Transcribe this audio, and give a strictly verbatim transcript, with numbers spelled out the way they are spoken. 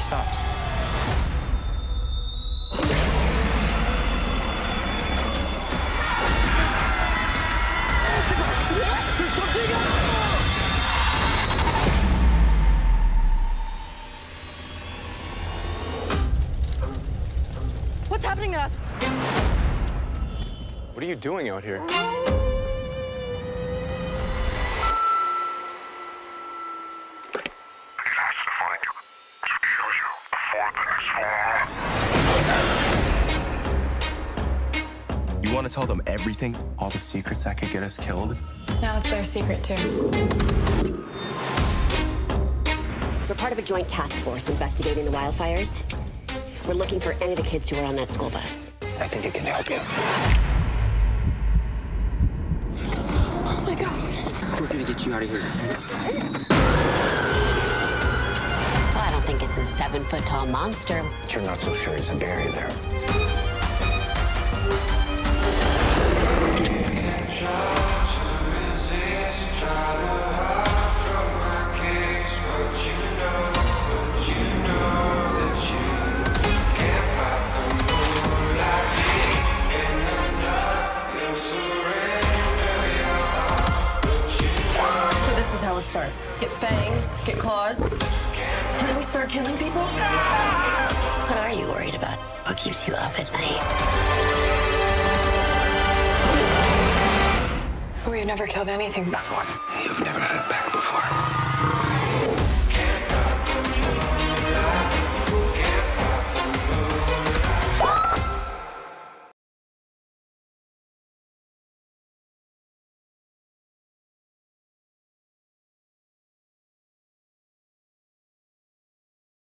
stopped. Yes, there's something up! What's happening to us? What are you doing out here? You want to tell them everything? All the secrets that could get us killed? Now it's their secret, too. We're part of a joint task force investigating the wildfires. We're looking for any of the kids who were on that school bus. I think it can help you. Oh, my God. We're gonna get you out of here. Well, I don't think it's a seven-foot-tall monster. But you're not so sure he's a barrier there. This is how it starts. Get fangs, get claws, and then we start killing people? What are you worried about? What keeps you up at night? We've never killed anything before. You've never had it back